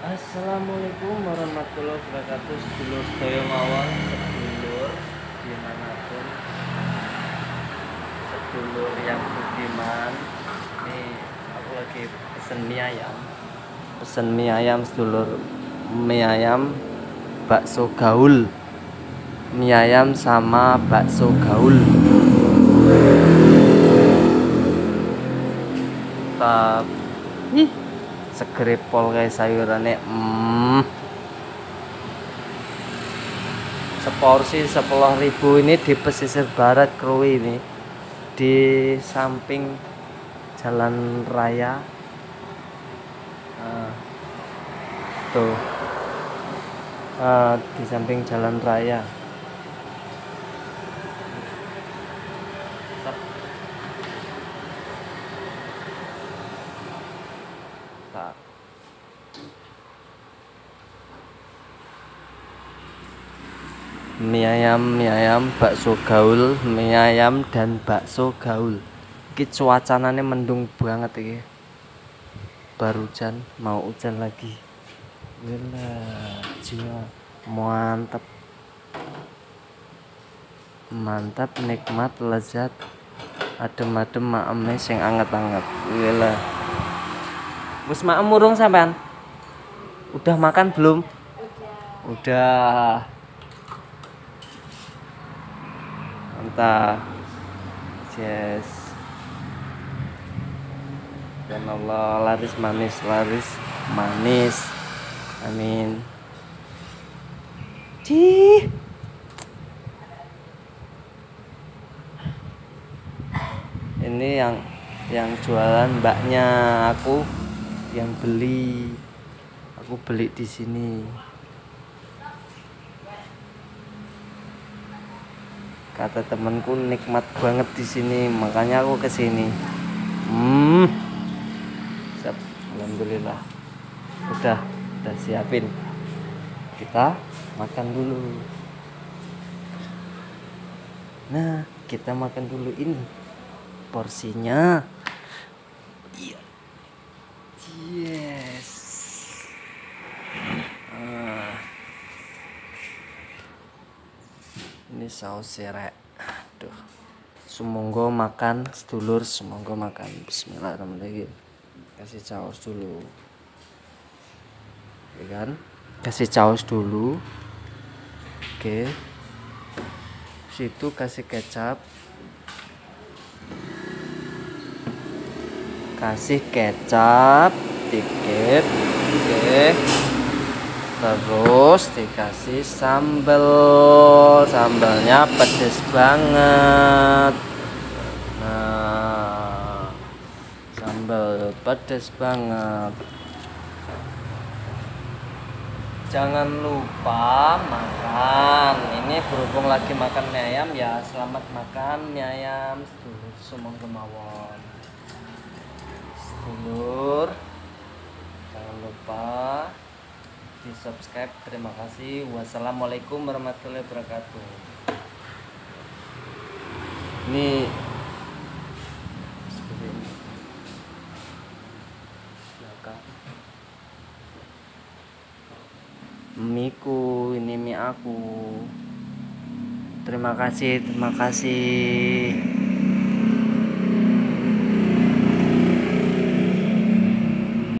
Assalamualaikum warahmatullahi wabarakatuh. Sedulur sedaya mawon, sedulur dimanapun, sedulur yang budiman. Ini aku lagi pesen mie ayam. Pesen mie ayam sedulur. Mie ayam bakso gaul. Mie ayam sama bakso gaul. Tapi segere pol kayak sayurannya seporsi 10.000 ini di pesisir barat Krui ini, di samping jalan raya. Tuh, di samping jalan raya. Mie ayam, bakso gaul, mie ayam dan bakso gaul. Iki cuacananya mendung banget iki. Baru hujan, mau hujan lagi. Gila, jiwa mantap. Mantap, nikmat, lezat. Adem-adem maeme sing anget-anget. Gila. Wis maem urung sampean? Udah makan belum? Udah. Mantap. Yes. Dan Allah laris manis. Amin. Cih. Ini yang jualan mbaknya aku yang beli. Aku beli di sini. Kata temanku nikmat banget di sini, makanya aku kesini. Siap, alhamdulillah. Udah siapin. Kita makan dulu. Nah, kita makan dulu ini. Porsinya. Iya. Yes. Ini saus serek. Aduh. Sumonggo makan, sedulur, sumonggo makan. Bismillahirrahmanirrahim. Kasih saus dulu. Ya kan? Kasih saus dulu. Oke. Situ kasih kecap. Kasih kecap dikit. Oke. Terus dikasih sambalnya pedes banget. Nah, sambal pedes banget. Jangan lupa makan. Ini berhubung lagi makan mie ayam ya, selamat makan mie ayam sedulur sumong kemawon. Sedulur, jangan lupa di subscribe. Terima kasih. Wassalamualaikum warahmatullahi wabarakatuh. Ini seperti ini. Miku, ini mie aku. Terima kasih.